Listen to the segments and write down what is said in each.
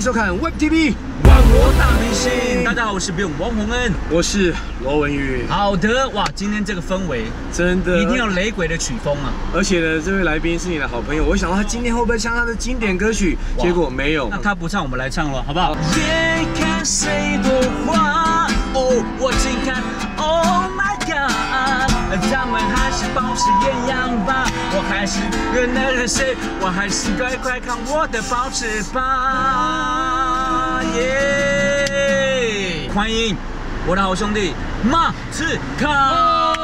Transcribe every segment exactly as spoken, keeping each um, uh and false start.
收看 Web T V 万国大明星。大家好，我是编舞王洪恩， 我是罗文宇。 好的，哇，今天这个氛围真的一定要雷鬼的曲风啊！ 而且呢，这位来宾是你的好朋友，我想到他今天会不会唱他的经典歌曲，结果没有。 那他不唱，我们来唱了，好不好？眼看谁夺花，哦，我近看 ，Oh my God， 咱们还是保持原样吧，我还是认得了谁，我还是乖乖看我的保持吧，耶！欢迎我的好兄弟马斯卡，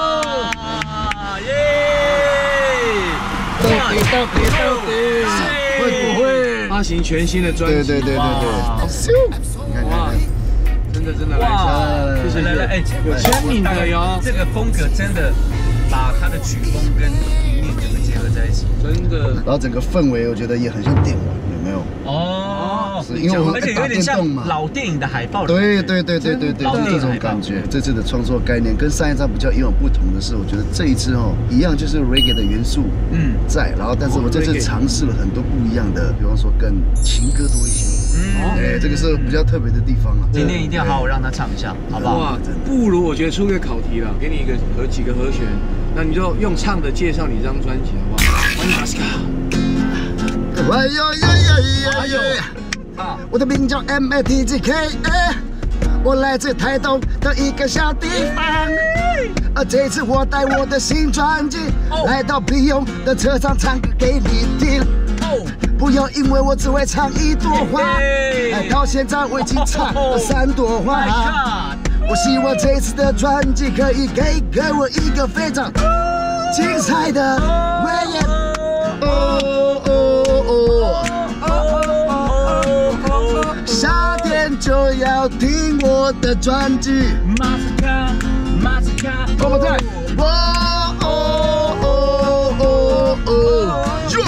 耶！ 到底到底到底会不会发行全新的专辑？ 对对对对对，你看哇，真的真的来一下，谢谢来来哎，有签名的哟。 这个风格真的把他的曲风跟理念整个结合在一起， 真的。 然后整个氛围我觉得也很像电玩，有没有？ 哦， 是因为我们而且有点像老电影的海报。 对对对对对对，就是这种感觉。这次的创作概念跟上一张比较有不同的是，我觉得这一次哦，一样就是 reggae 的元素嗯在，然后但是我这次尝试了很多不一样的，比方说跟情歌多一些。嗯，哎，这个是比较特别的地方啊。 今天一定要好好让他唱一下，好不好？哇， 不如我觉得出个考题了，给你一个和几个和弦，那你就用唱的介绍你这张专辑，好不好？欢迎马斯卡。 哎呦呀呀呀呀！我的名叫 M A T G K， 我来自台东的一个小地方。而这次我带我的新专辑来到皮勇的车上唱歌给你听。不要因为我只会唱一朵花，到现在我已经唱了三朵花。我希望这次的专辑可以给给我一个非常精彩的表演。哦哦哦！夏天就要听我的专辑。马斯卡，马斯卡，我们在。哦哦哦哦哦！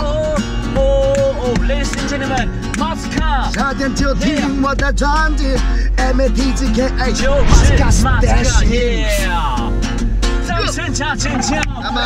Ladies and gentlemen， 马斯卡， 夏天就听我的专辑 ，M A T G K A， 就是马斯卡，耶！掌声加尖叫！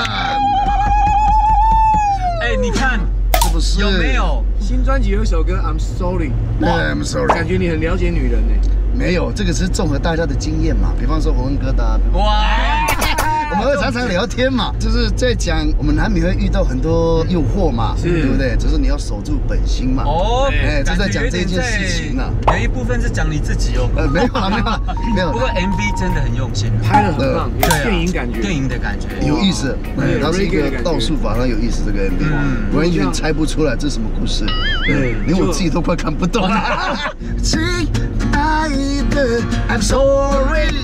哎，你看， 是不是？ 有没有？ 新专辑有一首歌 I'm Sorry， I'm Sorry， 感觉你很了解女人呢。 没有，这个是综合大家的经验嘛，比方说洪恩哥的，哇。 我们会常常聊天嘛，就是在讲我们难免会遇到很多诱惑嘛，对不对？只是你要守住本心嘛。哦，哎，就在讲这件事情呢。 有一部分是讲你自己哦。 呃，没有啦，没有啦，没有。 不过 M V 真的很用心， 拍得很棒，有电影感觉， 电影的感觉， 有意思。对，它是一个倒数法，它有意思。这个 M V， 完全猜不出来这是什么故事，对，连我自己都快看不懂。亲爱的 ，I'm sorry。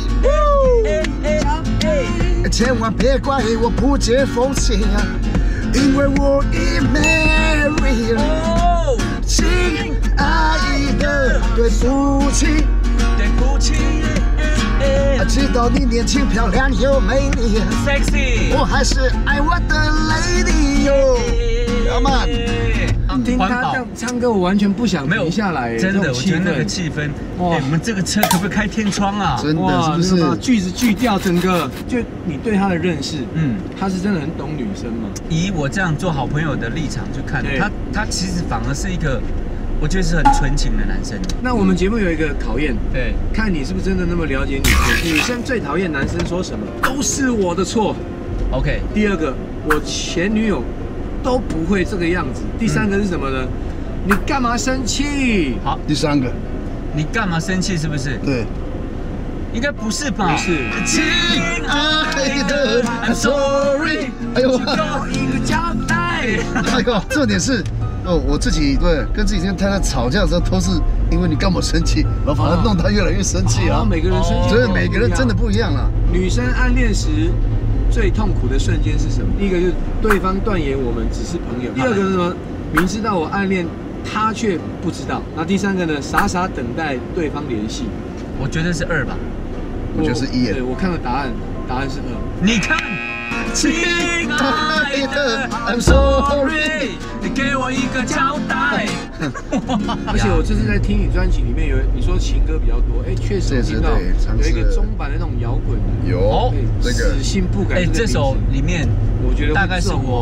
千万别怪我不解风情啊，因为我已 marry 了。亲爱的，对不起， 对不起。 知道你年轻漂亮又美丽 ，sexy， 我还是爱我的 lady 哟。Come on。 听他这样唱歌，我完全不想停下来。 真的，我觉得那个气氛，哇！我们这个车可不可以开天窗啊？ 真的，是不是？ 把句子句调，整个就你对他的认识，嗯，他是真的很懂女生吗？ 以我这样做好朋友的立场去看他，他其实反而是一个，我觉得是很纯情的男生。 那我们节目有一个考验， 对， 看你是不是真的那么了解女生。女生最讨厌男生说什么？都是我的错。OK。第二个，我前女友。 都不会这个样子。第三个是什么呢？你干嘛生气？ 好， 第三个， 你干嘛生气？是不是？ 对， 应该不是吧？ 不是。 亲爱的 ，I'm sorry。 哎呦， 给我一个交代。 哎呦，重点是，哦，我自己对跟自己跟太太吵架的时候，都是因为你干嘛生气，然后反而弄她越来越生气啊。 每个人生气， 所以每个人真的不一样啊。 女生暗恋时。 最痛苦的瞬间是什么？第一个就是对方断言我们只是朋友；第二个是什么？明知道我暗恋他却不知道。那第三个呢？傻傻等待对方联系。 我觉得是二吧。 我觉得是一。 对，我看了答案，答案是二。 你看，亲爱的 ，I'm sorry， 你给我一个交代。 而且我这次在听你专辑里面有你说情歌比较多，哎，确实听到有一个中版的那种摇滚的， 有这个死性不改。 哎，这首里面我觉得大概是我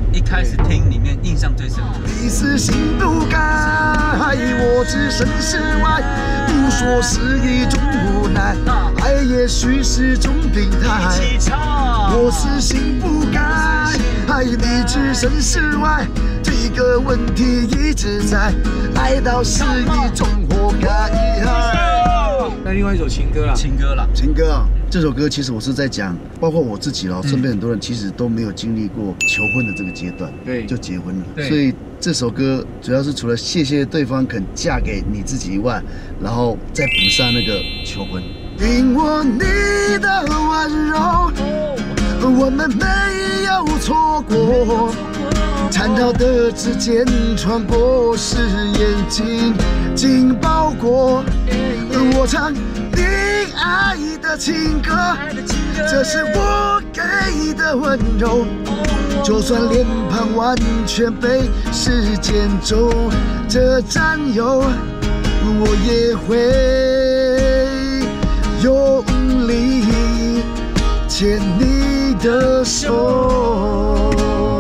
一开始听里面印象最深刻。 你是心不改，我置身事外，不说是一种无奈，爱也许是种病态。我是心不改，你置身事外，这个问题一直在，爱到是一种活该。 那另外一首情歌啦， 情歌啦， 情歌啊，这首歌其实我是在讲，包括我自己了，身边很多人其实都没有经历过求婚的这个阶段， 对， 就结婚了。 对， 所以这首歌主要是除了谢谢对方肯嫁给你自己以外，然后再补上那个求婚。因我你的温柔，我们没有错过。缠绕的指尖穿过誓言，紧紧包裹。我唱你爱的情歌，这是我给的温柔。就算脸庞完全被时间轴着占有，我也会用力牵你的手。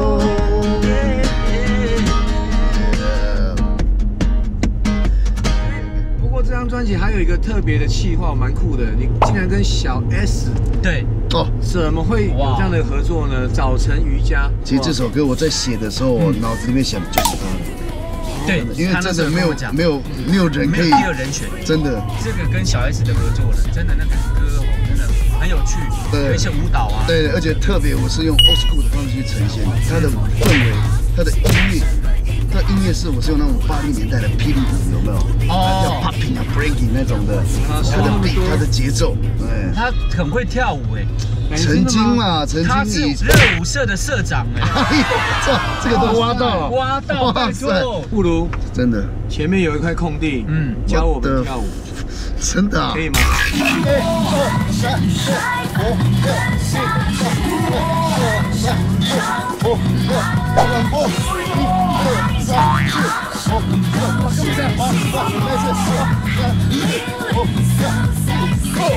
这张专辑还有一个特别的企划，蛮酷的。你竟然跟小 S 对哦， 怎么会有这样的合作呢？早晨瑜伽。 其实这首歌我在写的时候，我脑子里面想的就是他的。 对， 因为真的没有没有没有人可以， 没有人选， 真的。 这个跟小 S 的合作人，真的那个歌哦，真的很有趣，有一些舞蹈啊。 对，而且特别我是用 old school 的方式去呈现它的氛围，它的音乐。它音乐是我是用那种八零年代的霹雳舞，有没有？哦，叫 popping 啊 breaking 那种的，它的 beat 它的节奏，对。 他很会跳舞哎， 曾经嘛，曾经你热舞社的社长哎， 这这个都挖到了， 挖到，拜托， 不如真的前面有一块空地，嗯，教我们跳舞， 真的可以吗？ 一二三四五六七八九十，五六两步，一二三四五六，跟不上，好，再次四三一五六七八。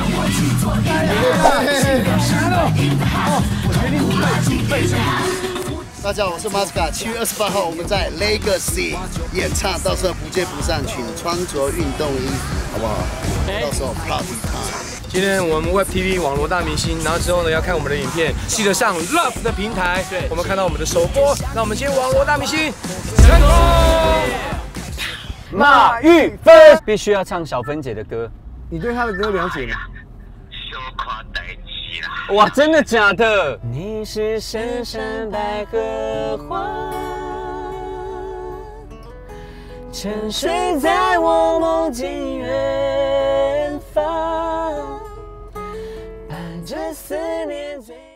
我决定快备备。大家好，我是 Masca。七月二十八号，我们在 Legacy 演唱，到时候不见不散，请穿着运动衣，好不好？到时候 Party time。 今天我们 Web T V 网罗大明星，然后之后呢要看我们的影片，记得上 Love 的平台，对，我们看到我们的首播。那我们今天网罗大明星成功。 马玉芬必须要唱小芬姐的歌， 你对她的歌了解吗？ 哇，真的假的？你是深山百合花，沉睡在我梦境远方，伴着思念最。